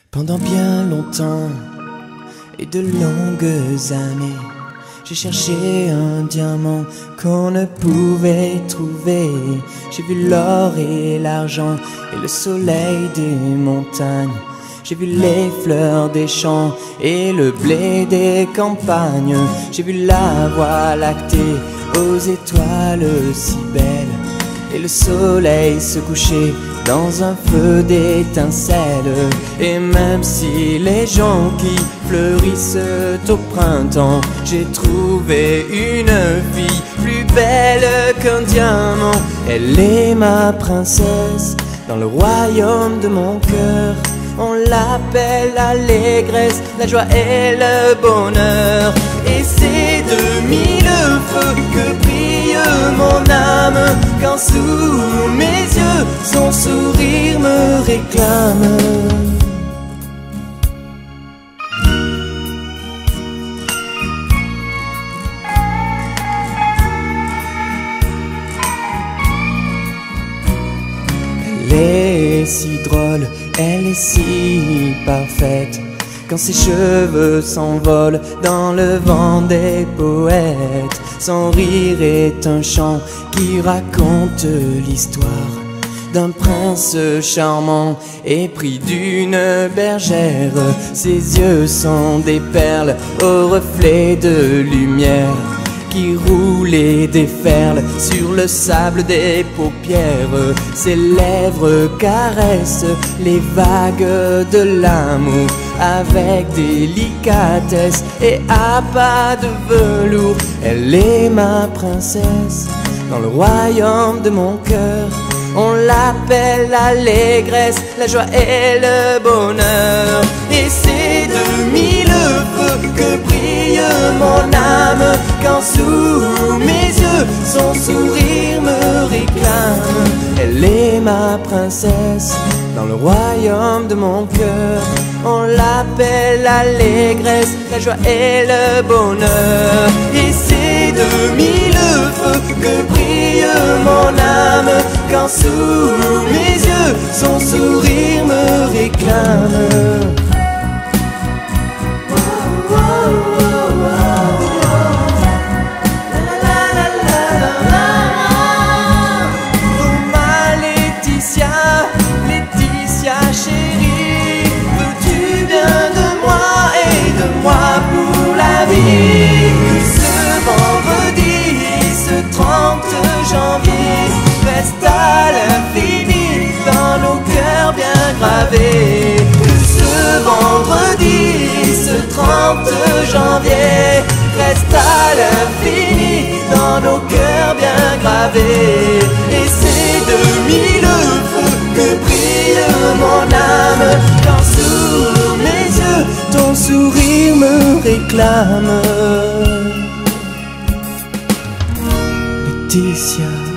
Pendant bien longtemps et de longues années, j'ai cherché un diamant qu'on ne pouvait trouver. J'ai vu l'or et l'argent et le soleil des montagnes. J'ai vu les fleurs des champs et le blé des campagnes. J'ai vu la voie lactée aux étoiles si belles et le soleil se coucher dans un feu d'étincelles. Et même si les jonquilles fleurissent au printemps, j'ai trouvé une fille plus belle qu'un diamant. Elle est ma princesse dans le royaume de mon cœur. On l'appelle l'allégresse, la joie et le bonheur. Et c'est de mille feux que brille mon âme, quand sous mes yeux son sourire me réclame. Elle est si drôle, elle est si parfaite, quand ses cheveux s'envolent dans le vent des poètes. Son rire est un chant qui raconte l'histoire d'un prince charmant épris d'une bergère. Ses yeux sont des perles au reflet de lumière qui roule et déferle sur le sable des paupières. Ses lèvres caressent les vagues de l'amour avec délicatesse et à pas de velours. Elle est ma princesse dans le royaume de mon cœur. On l'appelle l'allégresse, la joie et le bonheur. Et c'est de mille feux que brille mon âme, quand sous mes yeux son sourire me réclame. Elle est ma princesse dans le royaume de mon cœur. On l'appelle l'allégresse, la joie et le bonheur. Et c'est de mille feux que brille mon âme, quand sous mes yeux son sourire me réclame. Chérie, veux-tu bien de moi et de moi pour la vie? Que ce vendredi, ce 30 janvier, reste à l'infini dans nos cœurs bien gravés. Que ce vendredi, ce 30 janvier, reste à l'infini dans nos cœurs bien gravés. Et c'est de mille feux que brille mon âme, quand sous mes yeux ton sourire me réclame. Laetitia.